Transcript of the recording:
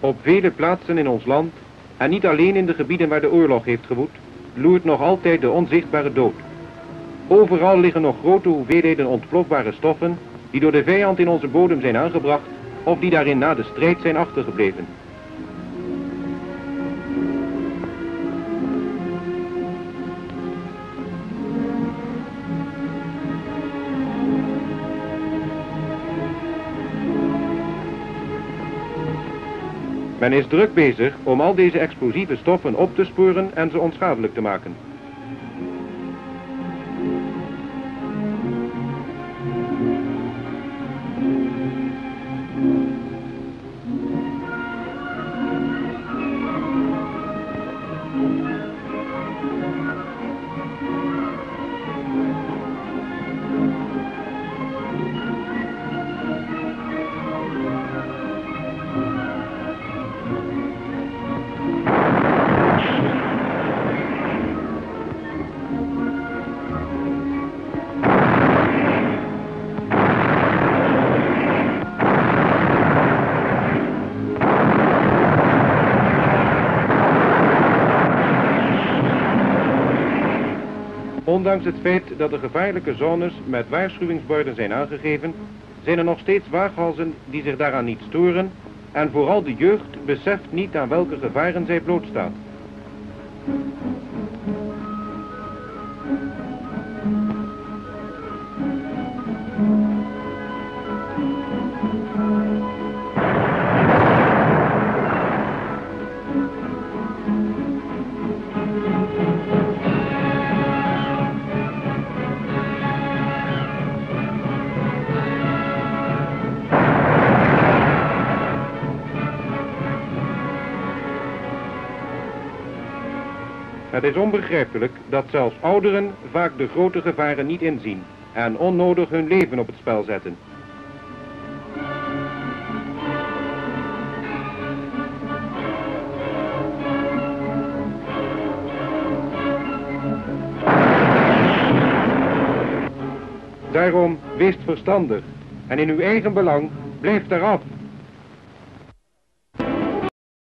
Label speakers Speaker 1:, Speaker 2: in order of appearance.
Speaker 1: Op vele plaatsen in ons land, en niet alleen in de gebieden waar de oorlog heeft gewoed, loert nog altijd de onzichtbare dood. Overal liggen nog grote hoeveelheden ontplofbare stoffen die door de vijand in onze bodem zijn aangebracht of die daarin na de strijd zijn achtergebleven. Men is druk bezig om al deze explosieve stoffen op te sporen en ze onschadelijk te maken. Ondanks het feit dat de gevaarlijke zones met waarschuwingsborden zijn aangegeven, zijn er nog steeds waaghalzen die zich daaraan niet storen en vooral de jeugd beseft niet aan welke gevaren zij blootstaat. Het is onbegrijpelijk dat zelfs ouderen vaak de grote gevaren niet inzien en onnodig hun leven op het spel zetten. Daarom wees verstandig en in uw eigen belang blijf daaraf.